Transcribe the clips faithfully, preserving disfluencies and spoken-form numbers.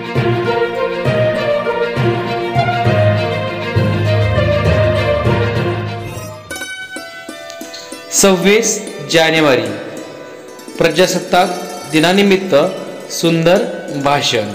सव्वीस जानेवारी प्रजासत्ताक दिनानिमित्त सुंदर भाषण।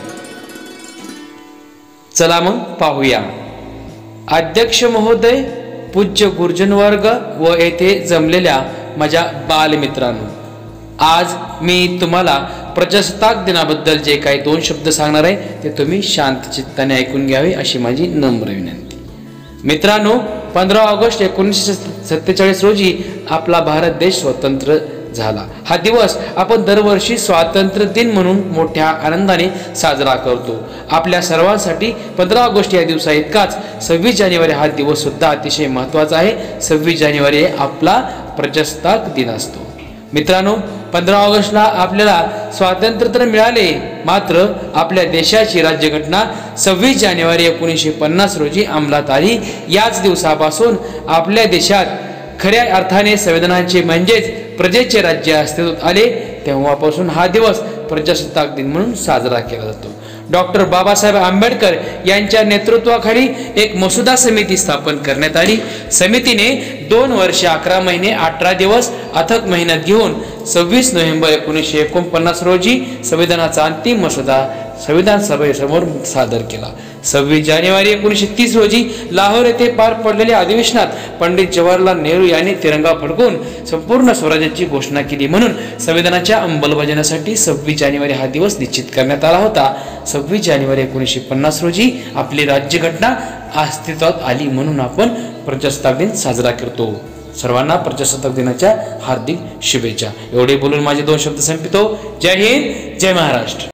चला मग पाहूया। अध्यक्ष महोदय, पूज्य गुरुजन वर्ग व येथे जमलेल्या माझ्या बालमित्रांनो, आज मी तुम्हाला प्रजासत्ताक दिनाबद्दल जे काही दोन शब्द सांगणार आहे ते तुम्ही शांत चित्ताने ऐकून घ्यावे अशी माझी नम्र विनंती। मित्रांनो, पंधरा ऑगस्ट एकोणीसशे सत्तेचाळीस रोजी आपला भारत देश स्वतंत्र झाला। हा दिवस आपण दरवर्षी स्वातंत्र्य दिन म्हणून मोठ्या आनंदाने साजरा करतो। आपल्या सर्वांसाठी पंधरा ऑगस्ट या दिवसा इतकाच सव्वीस जानेवारी हा दिवस सुद्धा अतिशय महत्त्वाचा आहे। सव्वीस जानेवारी आपला प्रजासत्ताक दिन असतो। मित्रांनो, पंधरा ऑगस्टला आपल्याला स्वातंत्र्य तर मिळाले, मात्र आपल्या देशाची राज्यघटना सव्वीस जानेवारी एकोणीसशे पन्नास रोजी अंमलात आली। याच दिवसापासून आपल्या देशात खऱ्या अर्थाने संविधानाचे म्हणजेच प्रजेचे राज्य अस्तित्वात आले। तेव्हापासून हा दिवस प्रजासत्ताक दिन म्हणून साजरा केला जातो। डॉक्टर बाबासाहेब आंबेडकर यांच्या नेतृत्वाखाली एक मसुदा समिती स्थापन करण्यात आली। समितीने दोन वर्ष अकरा महिने अठरा दिवस अथक मेहनत घेऊन सव्वीस नोव्हेंबर एकोणीसशे एकोणपन्नास रोजी संविधानाचा अंतिम मसुदा संविधान सभेसमोर सादर केला। सव्वीस जानेवारी एकोणीसशे तीस रोजी लाहोर येथे पार पडलेल्या अधिवेशनात पंडित जवाहरलाल नेहरू यांनी तिरंगा फडकवून संपूर्ण स्वराज्याची घोषणा केली। म्हणून संविधानाच्या अंमलबजावणीसाठी सव्वीस जानेवारी हा दिवस निश्चित करण्यात आला होता। सव्वीस जानेवारी एकोणीसशे पन्नास रोजी आपली राज्यघटना अस्तित्वात आली, म्हणून आपण प्रजासत्ताक दिन साजरा करतो। सर्वांना प्रजासत्ताक दिनाच्या हार्दिक शुभेच्छा। एवढे बोलून माझे दोन शब्द संपवितो। जय हिंद, जय महाराष्ट्र।